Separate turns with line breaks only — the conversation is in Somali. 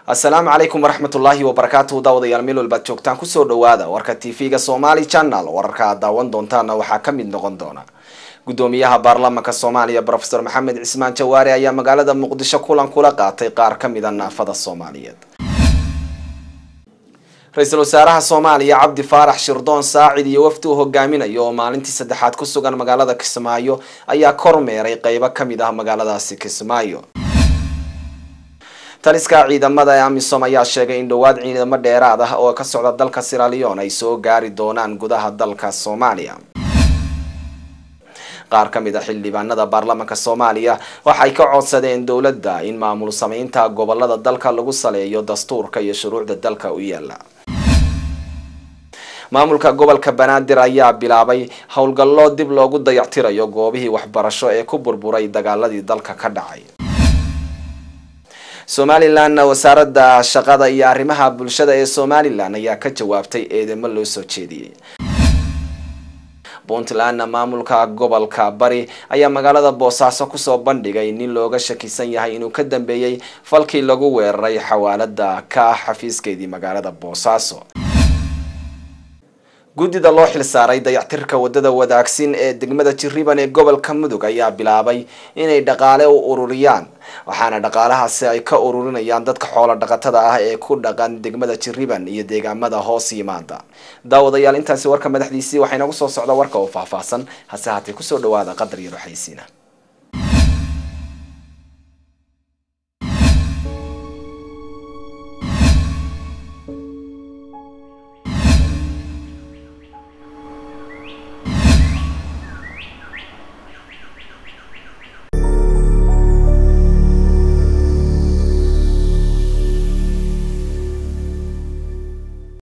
السلام عليكم ورحمة الله وبركاته. داوديال ميل walba joogtaan ku soo dhawaada warka TV-ga Somali Channel. wararka daawan doontaana waxaa ka mid noqon doona gudoomiyaha baarlamaanka Soomaaliya Professor Maxamed Cismaan Jawaari ayaa magaalada Muqdisho kulan kula qaatay qaar ka mid ah naafada Soomaaliyeed. Ra'iisul Wasaaraha Soomaaliya Cabdi Faarax Shirdoon Saacid iyo wafdi uu hogaaminayo oo maalintii saddexaad ku sugan magaalada Kismaayo ayaa kormeeray qaybo ka mid ah magaaladaasi Kismaayo. taliska ciidamada AMISOM ayaa sheegay in dhawaad ciidamo dheeraad ah oo ka socda dalka Sierra Leone ay soo gaari doonaan gudaha dalka Soomaaliya. qaar ka mid ah xildhibaanada baarlamaanka Soomaaliya waxay ka codsadeen dawladda in maamul sameynta gobolada dalka lagu saleeyo dastuurka iyo shuruucda dalka u yaala. maamulka gobolka Banaadir ayaa bilaabay howlgallo dib loogu dayactirayo goobihii waxbarasho ee ku burburay dagaaladii dalka ka dhacay. Somaliland wasaaradda shaqada iyo arrimaha bulshada ee Somaliland ayaa ka jawaabtay eedeymo loo soo jeediyay. Puntland maamulka gobolka Bari ayaa magaalada Boosaaso ku soo bandhigay nin looga shakisan yahay inuu ka dambeeyay falkii lagu weeraray xawaalada ka xafiiskeedii magaalada Boosaaso. guddida loo xil saaray dayactirka wadada wadaagsin ee degmada Jiriban ee gobolka Mudug ayaa bilaabay inay dhaqaale u ururiyaan waxaana dhaqaalahaasi ay ka ururinayaan dadka xoolo dhaqatada ah ee ku dhaqan degmada Jiriban iyo deegaamada hoos yimaada. daawadayaal intaasi warka madaxdiisii waxay nagu soo socda warka oo faahfaahsan hase haatee ku soo dhawaada qadar yar xaysiina.